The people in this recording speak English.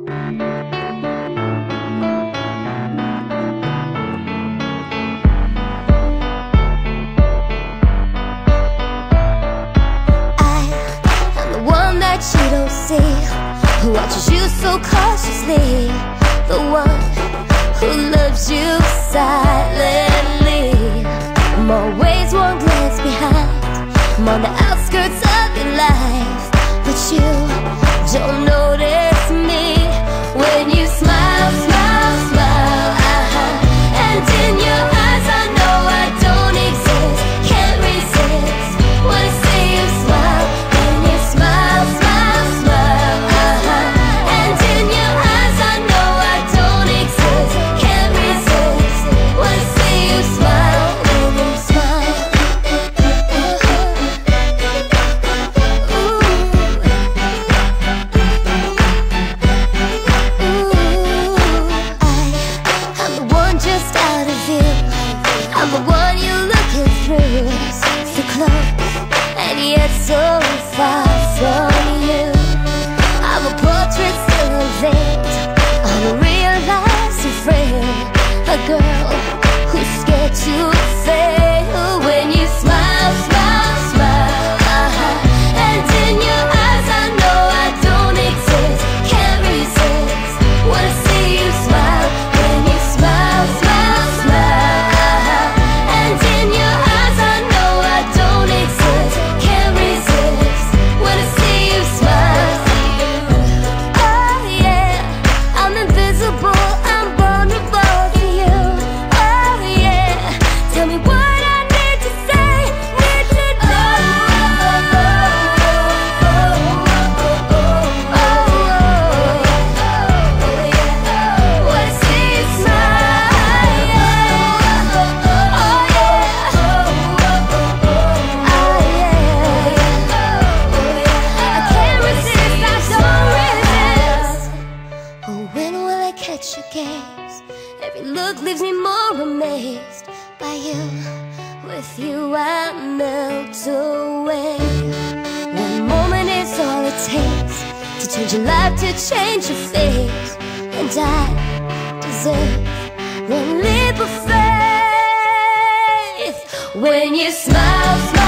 You don't see who watches you so cautiously, the one who loves you silently. I'm always one glance behind, I'm on the outskirts of your life, but you don't notice me when you smile, smile, smile, and in your eyes I know I don't exist, can't resist, wanna see you smile when you smile, smile. I'm the one you're looking through, so close and yet so far from you. I'm a portrait still unveiled, unrealized friend, a girl who's scared to fail. When you smile, smile, smile, and in your eyes I know I don't exist, can't resist, wanna see you smile. When you smile, smile, smile. Catch your gaze, every look leaves me more amazed by you. With you I melt away. One moment is all it takes to change your life, to change your face, and I deserve one leap of faith. When you smile, smile.